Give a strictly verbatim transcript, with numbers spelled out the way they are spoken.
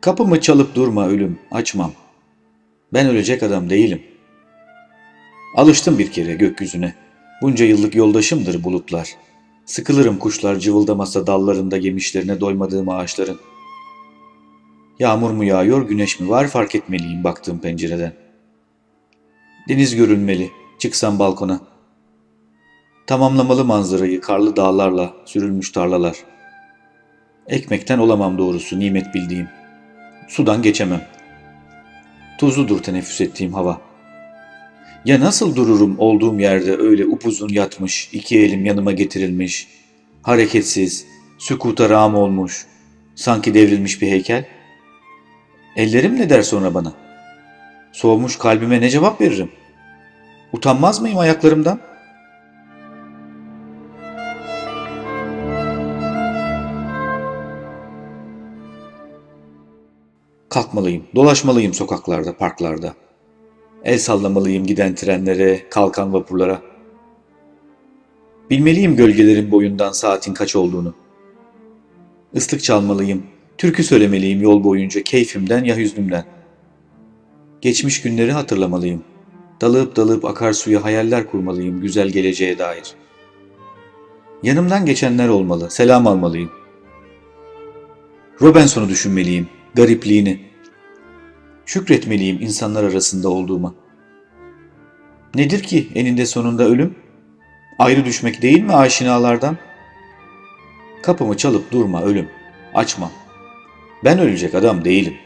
Kapımı çalıp durma ölüm, açmam. Ben ölecek adam değilim. Alıştım bir kere gökyüzüne. Bunca yıllık yoldaşımdır bulutlar. Sıkılırım kuşlar cıvıldamasa dallarında gemişlerine doymadığım ağaçların. Yağmur mu yağıyor, güneş mi var fark etmeliyim baktığım pencereden. Deniz görülmeli, çıksam balkona. Tamamlamalı manzarayı karlı dağlarla sürülmüş tarlalar. Ekmekten olamam doğrusu nimet bildiğim. Sudan geçemem. Tuzludur teneffüs ettiğim hava. Ya nasıl dururum olduğum yerde öyle upuzun yatmış, iki elim yanıma getirilmiş, hareketsiz, sükuta rağm olmuş, sanki devrilmiş bir heykel? Ellerim ne der sonra bana? Soğumuş kalbime ne cevap veririm? Utanmaz mıyım ayaklarımdan? Kalkmalıyım, dolaşmalıyım sokaklarda, parklarda. El sallamalıyım giden trenlere, kalkan vapurlara. Bilmeliyim gölgelerin boyundan saatin kaç olduğunu. Islık çalmalıyım, türkü söylemeliyim yol boyunca keyfimden ya hüznümden. Geçmiş günleri hatırlamalıyım. Dalıp dalıp akarsuya hayaller kurmalıyım güzel geleceğe dair. Yanımdan geçenler olmalı, selam almalıyım. Robinson'u düşünmeliyim, garipliğini. Şükretmeliyim insanlar arasında olduğuma. Nedir ki eninde sonunda ölüm? Ayrı düşmek değil mi aşinalardan? Kapımı çalıp durma ölüm, açma. Ben ölecek adam değilim.